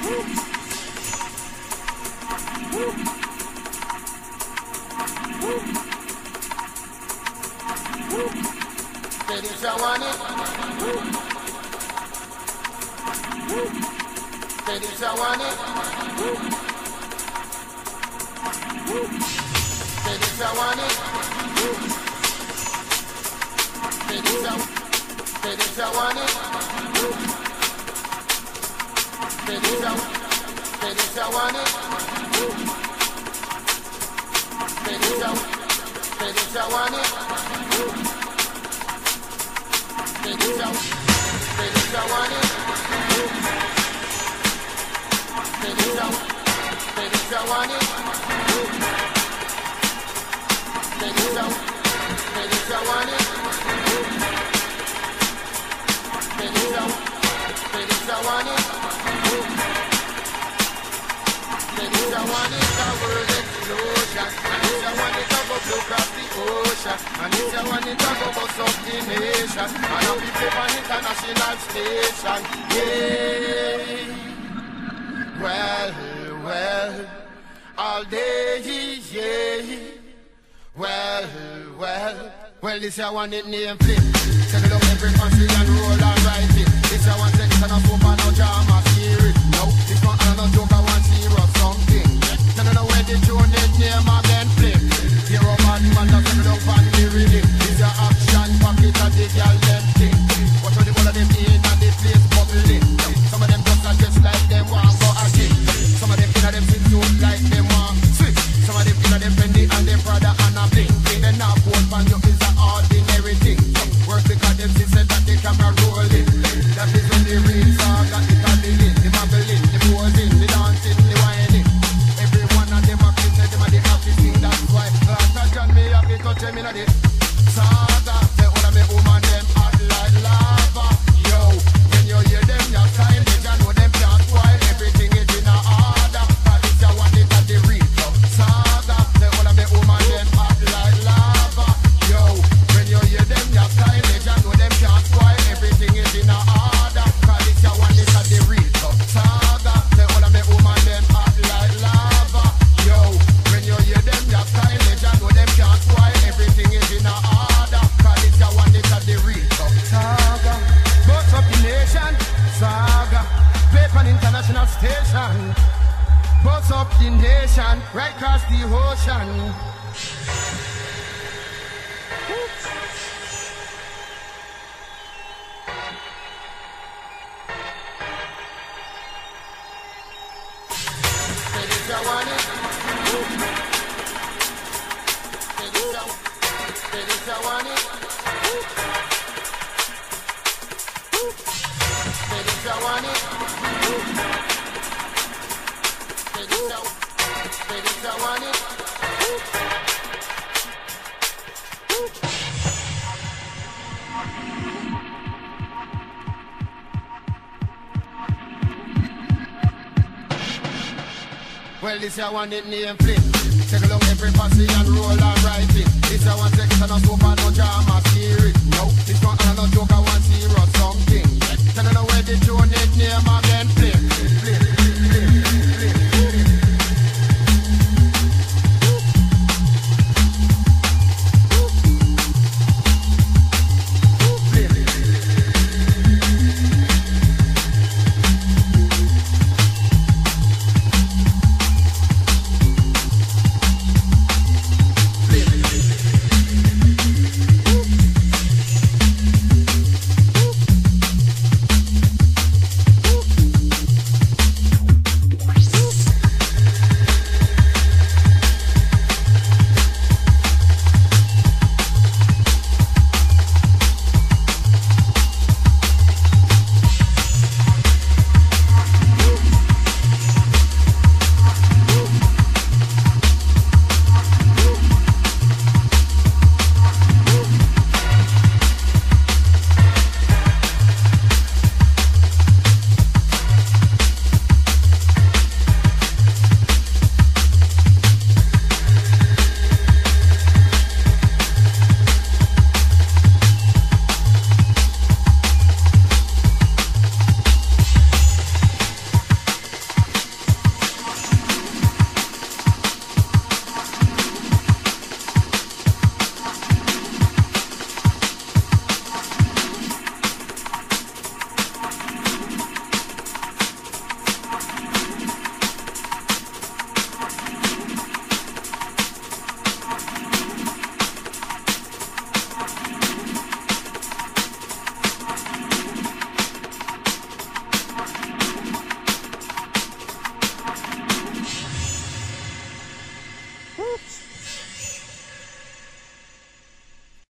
Ladies, I want it. Ladies, I want it. Ladies, I want it. Ladies, I want it. Ladies, I want it. Ladies, I want it. Ladies, I want it. Ladies, I want it. Ladies, I want it. Ladies, I want it. Ladies, I want it. Ladies, I want it. Ladies, I want it. Ladies, I want it. Ladies, I want it. Ladies, I want it. A world explosion. And if I want it, I go blow across the ocean. And if I want it, I go bust up the nation. And I'll be played on international station. Yeah. Well, all day, yeah. Well, this I want it name Flim. Take it up every fancy and roll and write it. This I want section of hope and no drama spirit. No, it's not another joke, I want serious something. Tell you know where the tune is name again Flim. Hear a bad man that take it up and the rhythm. This your action pocket and the girl them thing. Watch how the whole of them in and the place bubbling. Some of them just like them want go again. Some of them inna them fit suit like them want switch. Some of them inna them Fendi and them Prada and a bling. They now put on you is an ordinary thing. Work because them said that the camera rolling. That is when the real song got the cuddling, the mumbling, the posing, the dancing, the whining. Every one of them a kid, them are the happy thing. That's why last time me happy touch them inna the saga. Say all of me woman them hot like lava. Yo, when you hear them, your style, they just know them can't spoil. Everything is in a order. Cause it's your one, it's at the real saga. Say all of me woman them hot like lava. Yo, when you hear them, your style, they just know them can't spoil. Everything is in a order. Cause it's your one, it's at the real saga. Say all of me woman them hot like lava. Yo, when you hear them, your style, they just know them can't spoil. Everything is in a order. Cause it's your one, it's at the real saga. Both up the nation, saga. Play for an international station. Boss up the nation, right across the ocean. Ladies, I want it. Ladies, I want it. Ladies, I want it. Ladies, I want it. Well, this I want it name Flim. Take along every posse and roll and write it. This I want section of soap and no drama spirit. No, it's not another joke, I want serious something. Tell you know where the tune is name again Flim.